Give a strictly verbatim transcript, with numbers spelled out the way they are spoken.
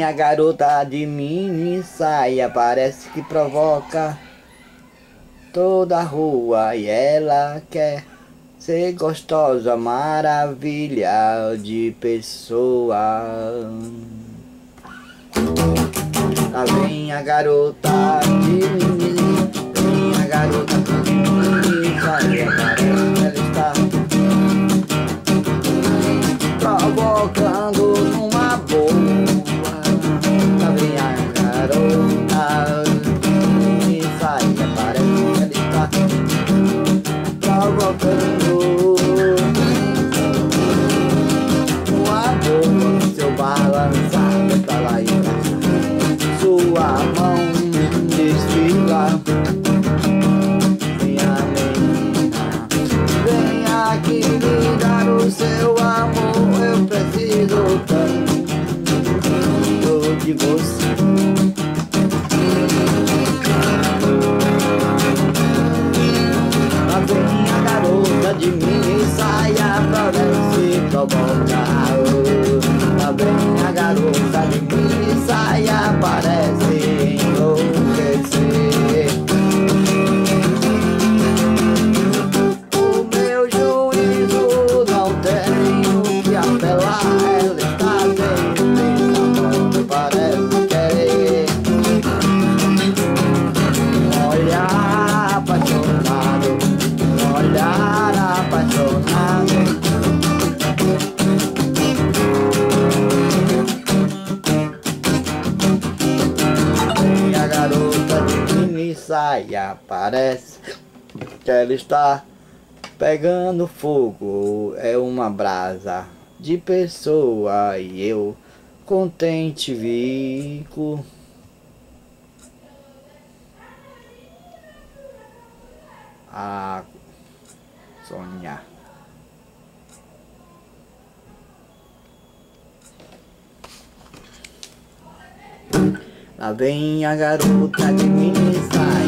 a garota de mini saia, parece que provoca toda a rua. E ela quer ser gostosa, maravilha de pessoa. Lá vem a garota de mini, vem a garota de mini saia, parece que ela está provocando numa boa. Lá vem a garota de saia, parece que ela está provocando numa boa. Seu balançado pra lá e pra cá, sua mão desfila. Venha, menina, venha aqui me dar o seu amor. Eu preciso tanto de você. Lá vem a garota de mini saia, parece provocar. Lá vem a garota de mini saia, parece enlouquecer. O meu juízo não tenho que apelar, ela está sempre amando, parece querer. Um olhar apaixonado, um olhar apaixonado. E a garota de mini saia, parece que ela está pegando fogo. É uma brasa de pessoa e eu contente fico. A sonhar. Lá vem a garota de mini saia.